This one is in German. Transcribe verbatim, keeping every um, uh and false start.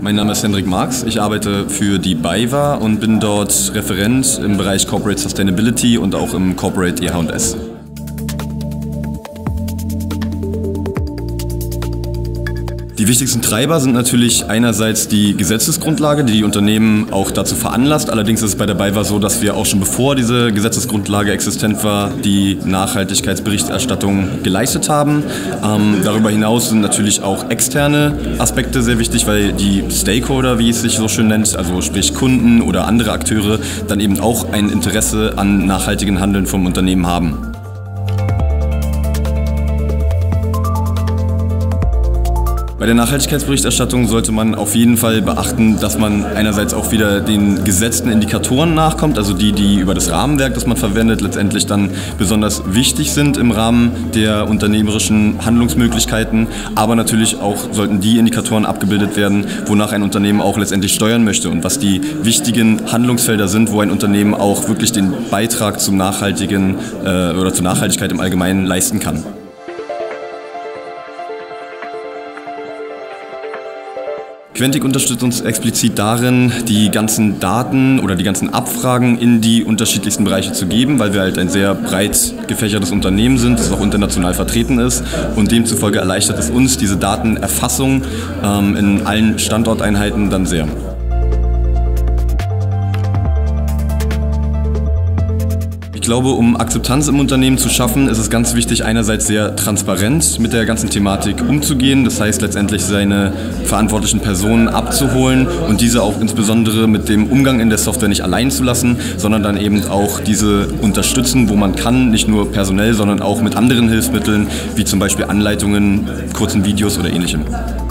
Mein Name ist Hendrik Marx, ich arbeite für die BayWa und bin dort Referent im Bereich Corporate Sustainability und auch im Corporate E H und S. Die wichtigsten Treiber sind natürlich einerseits die Gesetzesgrundlage, die die Unternehmen auch dazu veranlasst. Allerdings ist es bei der BayWa so, dass wir auch schon bevor diese Gesetzesgrundlage existent war, die Nachhaltigkeitsberichterstattung geleistet haben. Ähm, darüber hinaus sind natürlich auch externe Aspekte sehr wichtig, weil die Stakeholder, wie es sich so schön nennt, also sprich Kunden oder andere Akteure, dann eben auch ein Interesse an nachhaltigem Handeln vom Unternehmen haben. Bei der Nachhaltigkeitsberichterstattung sollte man auf jeden Fall beachten, dass man einerseits auch wieder den gesetzten Indikatoren nachkommt, also die, die über das Rahmenwerk, das man verwendet, letztendlich dann besonders wichtig sind im Rahmen der unternehmerischen Handlungsmöglichkeiten. Aber natürlich auch sollten die Indikatoren abgebildet werden, wonach ein Unternehmen auch letztendlich steuern möchte und was die wichtigen Handlungsfelder sind, wo ein Unternehmen auch wirklich den Beitrag zum nachhaltigen äh, oder zur Nachhaltigkeit im Allgemeinen leisten kann. Quentic unterstützt uns explizit darin, die ganzen Daten oder die ganzen Abfragen in die unterschiedlichsten Bereiche zu geben, weil wir halt ein sehr breit gefächertes Unternehmen sind, das auch international vertreten ist, und demzufolge erleichtert es uns diese Datenerfassung ähm, in allen Standorteinheiten dann sehr. Ich glaube, um Akzeptanz im Unternehmen zu schaffen, ist es ganz wichtig, einerseits sehr transparent mit der ganzen Thematik umzugehen. Das heißt, letztendlich seine verantwortlichen Personen abzuholen und diese auch insbesondere mit dem Umgang in der Software nicht allein zu lassen, sondern dann eben auch diese unterstützen, wo man kann, nicht nur personell, sondern auch mit anderen Hilfsmitteln, wie zum Beispiel Anleitungen, kurzen Videos oder ähnlichem.